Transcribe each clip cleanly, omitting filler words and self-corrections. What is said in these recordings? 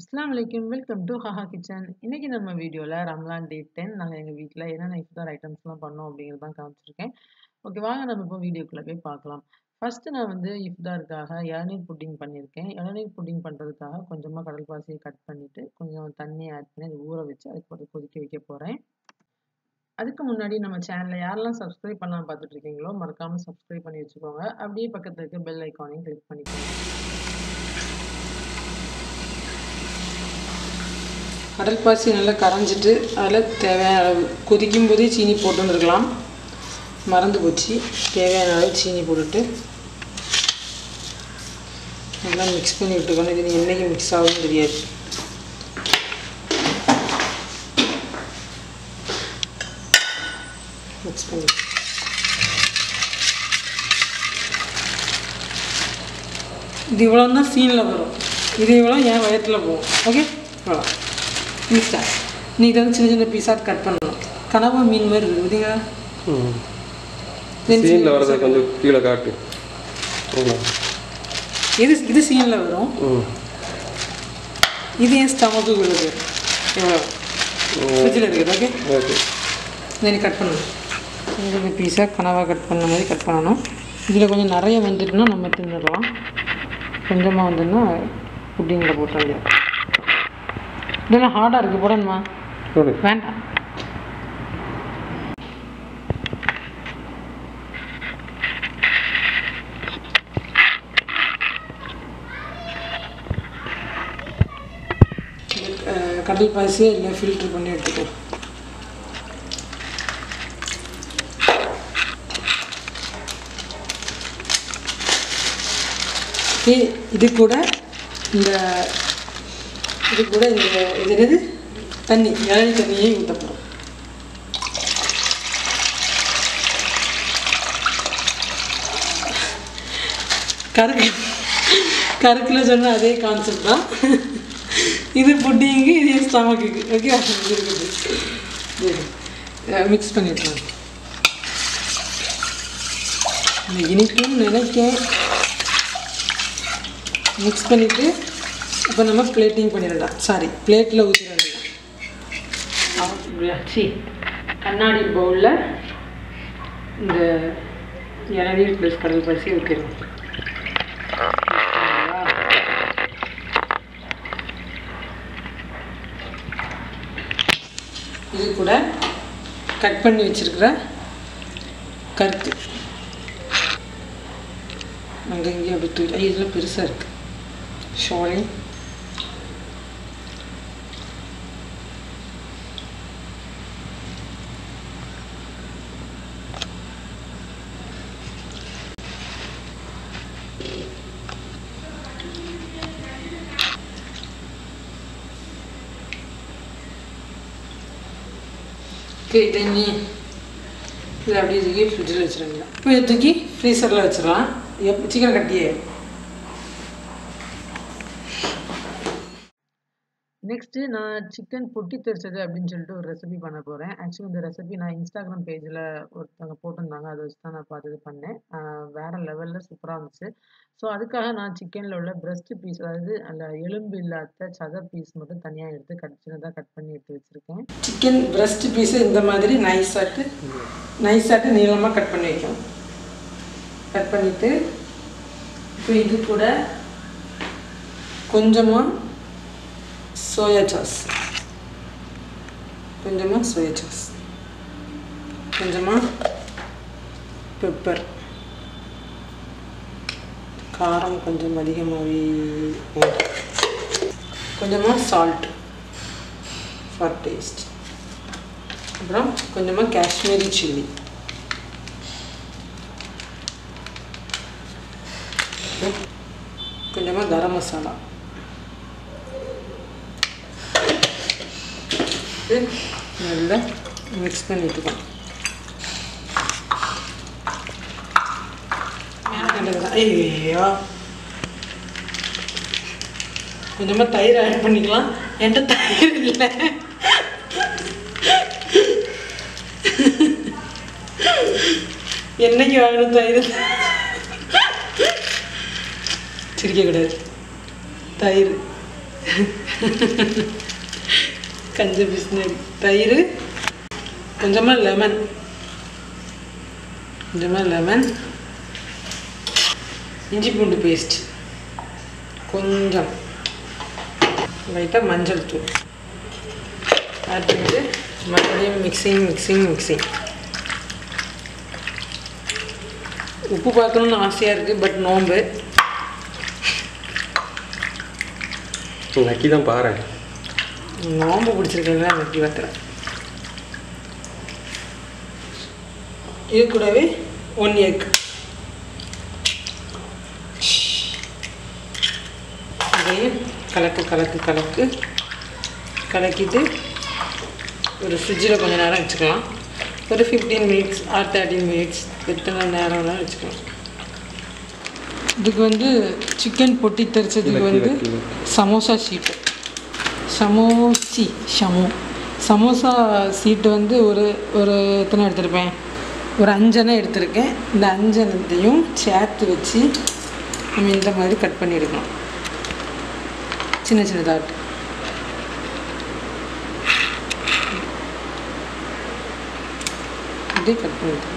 அஸ்ஸலாமு அலைக்கும். Welcome to haha kitchen. இன்னைக்கு நம்ம வீடியோல ரம்லான் டே 10 நாங்க எங்க வீட்ல என்னென்ன இஃப்தார் ஐட்டம்ஸ்லாம் பண்ணோம் அப்படிங்கிறது தான் காமிச்சிருக்கேன். ஓகே, வாங்க நம்ம இப்போ வீடியோக்குள்ள போய் பார்க்கலாம். ஃபர்ஸ்ட் நான் வந்து இஃப்தாருக்காக இளநீர் புட்டிங் பண்ணியிருக்கேன். இளநீர் புட்டிங் பண்ணுறதுக்காக கொஞ்சமா கடல் பாசியை கட் பண்ணிட்டு, கொஞ்சம் தண்ணி ஆட் பண்ணி அதை ஊற வச்சு அதுக்கு கொதிக்க வைக்க போறேன். அதுக்கு முன்னாடி நம்ம சேனலை யாரெல்லாம் சப்ஸ்கிரைப் பண்ணாம பார்த்துட்டு இருக்கீங்களோ மறக்காம சப்ஸ்கிரைப் பண்ணி வச்சுக்கோங்க. அப்படியே பக்கத்துல இருக்க பெல் ஐக்கானையும் கிளிக் பண்ணிக்கோங்க. கடல் பாசி நல்லா கரைஞ்சிட்டு அதில் தேவையான அளவு கொதிக்கும் போதே சீனி போட்டுருக்கலாம். மறந்து போச்சு. தேவையான அளவு சீனி போட்டுட்டு நல்லா மிக்ஸ் பண்ணி விட்டுக்கணும். இது என்னைக்கு மிக்ஸ் ஆகுதுன்னு தெரியாது. மிக்ஸ் பண்ணி இது இவ்வளோ தான் சீனில் வரும். இது இவ்வளோ என் வயத்தில் போகும். ஓகே, இவ்வளோ மிக்ஸ்டா. நீங்கள் வந்து சின்ன சின்ன பீஸாக கட் பண்ணணும். கனவா மீன் மாதிரி இருக்குது பார்த்தீங்களா? சீனில் வரதை கொஞ்சம் கீழே காட்டு. இது சீனில் வரும். இது என் ஸ்டமக்கு உள்ளது. எவ்வளோ ஃப்ரிட்ஜில் இருக்குது. ஓகே ஓகே, இதை நீ கட் பண்ணணும். கொஞ்சம் பீஸாக கனவாக கட் பண்ண மாதிரி கட் பண்ணணும். இதில் கொஞ்சம் நிறைய வந்துட்டுனா நம்ம தின்னுடலாம். கொஞ்சமாக வந்துன்னா புட்டிங்கில் போட்ட வேண்டியது. இதெல்லாம் ஹார்டாக இருக்குது, போடணுமா? வேண்டாம். கடல் பாசியை இல்லை ஃபில்ட்ரு பண்ணி எடுத்துக்கோ. இது கூட இந்த இது என்னது தண்ணி, இளநீர் தண்ணியே ஊற்றப்படும். கருக்கில் சொன்ன அதே கான்செப்ட் தான். இது புட்டிங்கு, இது ஸ்டமக்குக்கு. ஓகே, இருக்குது. மிக்ஸ் பண்ணிடலாம். இனிக்குன்னு நினைக்கேன். மிக்ஸ் பண்ணிவிட்டு இப்போ நம்ம பிளேட்டிங் பண்ணிடலாம். சாரி, பிளேட்டில் ஊற்றிட வேண்டியதான். கண்ணாடி பவுலில் இந்த இளநீர் ப்ளஸ் கடல் பாசி ஊற்றிடுவோம். இது கூட கட் பண்ணி வச்சுருக்கிற கருத்து அங்கே இங்கே அப்படி தூக்கி இதெல்லாம் பெருசாக இருக்குது. ஷாரி தண்ணி இதை அப்படியே தூக்கி ஃப்ரிட்ஜில் வச்சுருங்க. இப்போ இதை தூக்கி ஃப்ரீசரில் வச்சிடலாம். சீக்கிரம் கட்டியே. நெக்ஸ்ட்டு நான் சிக்கன் பொட்டி தெரிச்சது அப்படின்னு சொல்லிட்டு ஒரு ரெசிபி பண்ண போகிறேன். ஆக்சுவலி இந்த ரெசிபி நான் இன்ஸ்டாகிராம் பேஜில் ஒருத்தவங்க போட்டிருந்தாங்க. அதை வச்சு தான் நான் பார்த்து இது பண்ணேன். வேறு லெவலில் சூப்பராக இருந்துச்சு. ஸோ அதுக்காக நான் சிக்கனில் உள்ள பிரெஸ்ட் பீஸ், அதாவது அந்த எலும்பு இல்லாத சதை பீஸ் மட்டும் தனியாக எடுத்து சின்னதாக கட் பண்ணி எடுத்து வச்சுருக்கேன். சிக்கன் பிரெஸ்ட் பீஸு இந்த மாதிரி நைஸாட்டு நீளமாக கட் பண்ணி வைக்கணும். கட் பண்ணிவிட்டு இப்போ இது கூட கொஞ்சமாக சோயா சாஸ், கொஞ்சமாக பெப்பர், காரம் கொஞ்சம் அதிகமாகவே, கொஞ்சமாக சால்ட் ஃபார் டேஸ்ட், அப்புறம் கொஞ்சமாக காஷ்மீரி சில்லி, கொஞ்சமாக கரம் மசாலா. நல்லா மிக்ஸ் பண்ணிட்டுக்கோம். ஐயோ, கொஞ்சமாக தயிர் ஆட் பண்ணிக்கலாம். என்கிட்ட தயிர் இல்லை. என்னைக்கு வாங்கணும் தயிர்? சிரிக்கக்கூடாது. தயிர் கஞ்ச பிஸ்னரி தயிர், கொஞ்சமாக லெமன், இஞ்சி பூண்டு பேஸ்ட், கொஞ்சம் லைட்டாக மஞ்சள் தூள் ஆட் பண்ணிட்டு மறுபடியும் மிக்சிங். உப்பு பார்க்கணுன்னு ஆசையாக இருக்குது, பட் நோம்பு. நக்கி தான் பாரு, நோம்பு பிடிச்சிருக்கேன் நக்கி வைக்கிறேன். இது கூடவே 1 எக், இதையும் கலக்கிட்டு ஒரு ஃப்ரிட்ஜில் கொஞ்சம் நேரம் வச்சுக்கலாம். ஒரு 15 மினிட்ஸ் ஆர் 30 மினிட்ஸ் எத்தனை நேரம்லாம் வச்சுக்கலாம். இதுக்கு வந்து சிக்கன் பொட்டி தெரிச்சதுக்கு வந்து சமோசா ஷீட்டு, சமோசா சீட்டு வந்து ஒரு எத்தனை எடுத்திருப்பேன், ஒரு 5 எடுத்திருக்கேன். இந்த 5 சேர்த்து வச்சு நம்ம இந்த மாதிரி கட் பண்ணி எடுக்கலாம். சின்னதாட்டு இப்படி கட் பண்ணிக்கலாம்.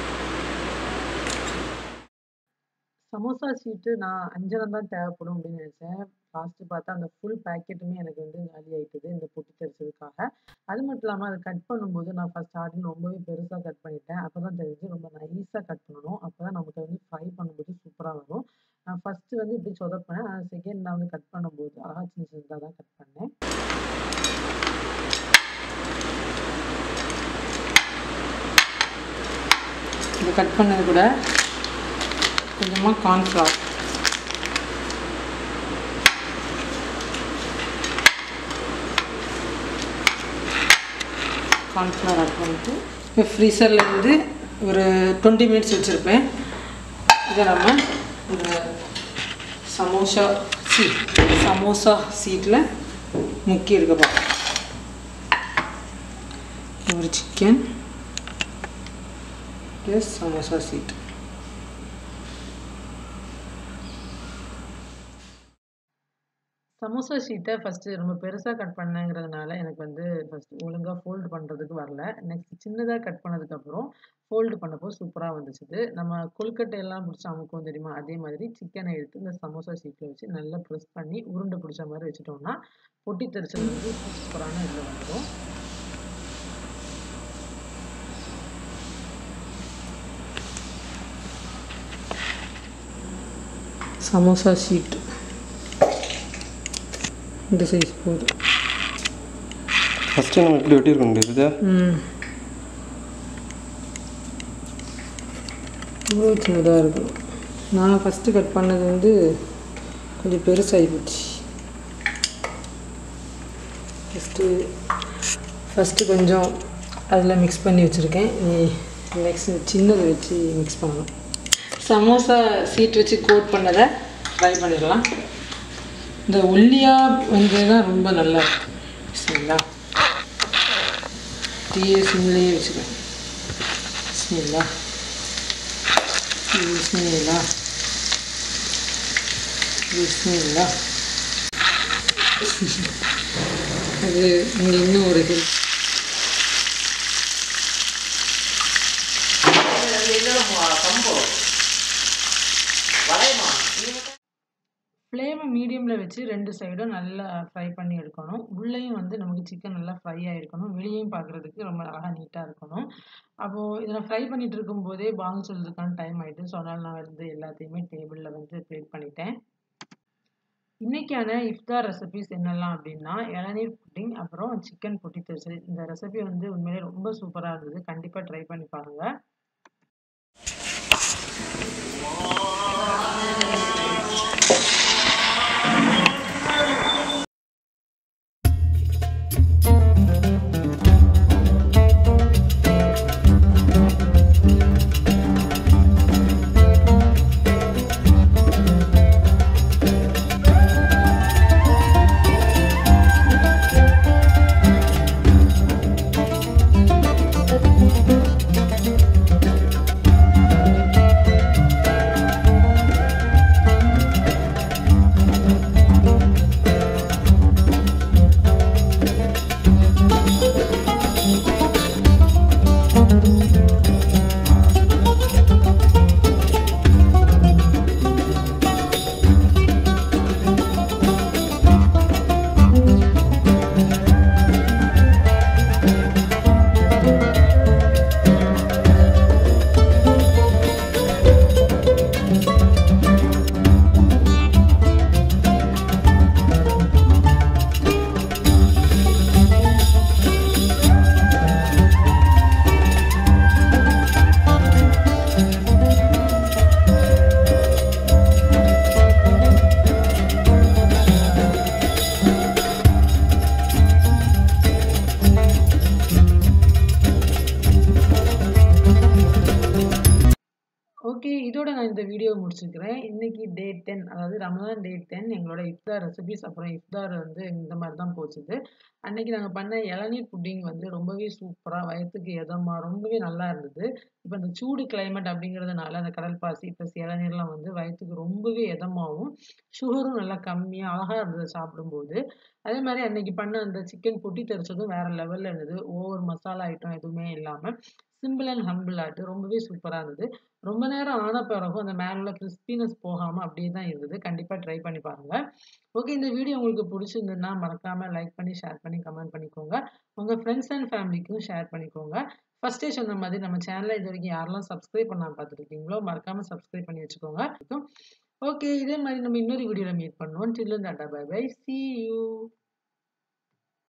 சமோசா ஷீட்டு நான் 5 தான் தேவைப்படும் அப்படின்னு நினச்சேன். லாஸ்ட்டு பார்த்தா அந்த ஃபுல் பேக்கெட்டுமே எனக்கு வந்து காலி ஆகிட்டுது இந்த பொட்டி தெரிச்சதுக்காக. அது மட்டும் இல்லாமல் அதை கட் பண்ணும்போது நான் ஃபஸ்ட் ஸ்டார்டிங் ரொம்பவே பெருசாக கட் பண்ணிட்டேன். அப்போ தான் தெரிஞ்சு ரொம்ப நைஸாக கட் பண்ணணும். அப்போ தான் நமக்கு வந்து ஃப்ரை பண்ணும்போது சூப்பராக வரும். நான் ஃபஸ்ட்டு வந்து இப்படி சொதப்பினேன். செகண்ட் நான் வந்து கட் பண்ணும்போது அழகாக சின்னதாக தான் கட் பண்ணேன். இது கட் பண்ணது கூட கொஞ்சமாக கார்ன்ஃப்ளவர், ஆட் பண்ணிட்டு இப்போ ஃப்ரீசரில் இருந்து ஒரு 20 மினிட்ஸ் வச்சுருப்பேன். இதை நம்ம இந்த சமோசா சீட்டில் முக்கி எடுக்க பார்ப்போம். ஒரு chicken plus samosa sheet. Samosa ஷீட்டை ஃபஸ்ட்டு ரொம்ப பெருசாக கட் பண்ணேங்கிறதுனால எனக்கு வந்து ஃபஸ்ட்டு ஒழுங்காக ஃபோல்டு பண்ணுறதுக்கு வரல. நெக்ஸ்ட் சின்னதாக கட் பண்ணதுக்கப்புறம் ஃபோல்டு பண்ணப்போ சூப்பராக வந்துச்சுது. நம்ம கொழுக்கட்டையெல்லாம் பிடிச்சி அமுக்குவோம் தெரியுமா, அதே மாதிரி சிக்கனை எடுத்து இந்த சமோசா ஷீட்டில் வச்சு நல்லா ப்ரெஸ் பண்ணி உருண்டை பிடிச்ச மாதிரி வச்சுட்டோம்னா பொட்டி தெரிச்சது வந்து சூப்பரான இதில் வந்துடும். சமோசா ஷீட் இந்த சைஸ் போதும். ஃபஸ்ட்டு நம்ம இப்படி வெட்டியிருக்க முடியாது. இவ்வளோ சின்னதாக இருக்கும். நான் ஃபஸ்ட்டு கட் பண்ணது வந்து கொஞ்சம் பெருசாகி போச்சு. ஃபஸ்ட்டு கொஞ்சம் அதில் மிக்ஸ் பண்ணி வச்சுருக்கேன். நெக்ஸ்ட் சின்னதை வச்சு மிக்ஸ் பண்ணணும். சமோசா சீட் வச்சு கோட் பண்ணதை ஃப்ரை பண்ணிடலாம். இந்த ஒல்லியாக வந்து தான் ரொம்ப நல்லா இருக்கும். சரிங்களா, தீய சிம்லேயே வச்சுக்கேன். சரிங்களா, அது இங்கே இன்னும் ஒரு ஹெல்ப். ஃப்ளேமை மீடியமில் வச்சு 2 சைடும் நல்லா ஃப்ரை பண்ணி எடுக்கணும். உள்ளேயும் வந்து நமக்கு சிக்கன் நல்லா ஃப்ரை ஆகிருக்கணும். வெளியேயும் பார்க்குறதுக்கு ரொம்ப அழகாக நீட்டாக இருக்கணும். அப்போது இதில் ஃப்ரை பண்ணிகிட்டு இருக்கும்போதே பாங்கு சொல்றதுக்கான டைம் ஆகிட்டு, ஸோ அதனால் நான் வந்து எல்லாத்தையுமே டேபிளில் வந்து ப்ளேட் பண்ணிட்டேன். இன்றைக்கான இஃப்தார் ரெசிபிஸ் என்னெல்லாம் அப்படின்னா, இளநீர் புட்டிங், அப்புறம் சிக்கன் பொட்டி தெரிச்சது. இந்த ரெசிபி வந்து உண்மையிலே ரொம்ப சூப்பராக இருந்தது. கண்டிப்பாக ட்ரை பண்ணி பாருங்கள். முடிச்சுக்கிறேன். இன்னைக்கு டே 10 அதாவது ரமலான் டே 10 எங்களோட இஃப்தார் ரெசிபீஸ் அப்புறம் இஃப்தார் இந்த மாரி தான் போச்சுது. அன்னைக்கு நாங்க பண்ண இளநீர் புட்டிங் ரொம்பவே சூப்பரா வயித்துக்கு எதமா ரொம்பவே நல்லா இருந்தது. இப்ப இந்த சூடு கிளைமேட் அப்படிங்கிறதுனால அந்த கடல் பாசி பிளஸ் இளநீர்லாம் வயித்துக்கு ரொம்பவே எதமாவும், சுகரும் நல்லா கம்மியா அழகா இருந்தது சாப்பிடும்போது. அதே மாரி அன்னைக்கு பண்ண அந்த சிக்கன் பொட்டி தெறிச்சதும் வேற லெவல்ல இருந்தது. ஓவர் மசாலா ஐட்டம் எதுவுமே இல்லாம, சிம்பிள் அண்ட் ஹம்பிள் ஆட்டு ரொம்பவே சூப்பரா இருந்தது. ரொம்ப நேரம் ஆன பிறகும் அந்த மேல உள்ள கிறிஸ்பினஸ் போகாம அப்படியே தான் இருந்தது. கண்டிப்பா ட்ரை பண்ணி பாருங்க. ஓகே இந்த வீடியோ உங்களுக்கு புடிச்சிருந்ததுன்னா மறக்காம லைக் பண்ணி, ஷேர் பண்ணி, கமெண்ட் பண்ணிக்கோங்க. உங்க ஃப்ரெண்ட்ஸ் அண்ட் ஃபேமிலிக்கும் ஷேர் பண்ணிக்கோங்க. ஃபர்ஸ்ட்டே சொன்ன மாதிரி நம்ம சேனல இதுவரைக்கும் யாரெல்லாம் சப்ஸ்கிரைப் பண்ணாம பார்த்துட்டு இருக்கீங்களோ, மறக்காம சப்ஸ்கிரைப் பண்ணி வச்சுக்கோங்க. ஓகே இதே மாரி நம்ம இன்னொரு வீடியோல மீட் பண்ணுவோம். Till then tata bye bye. See you.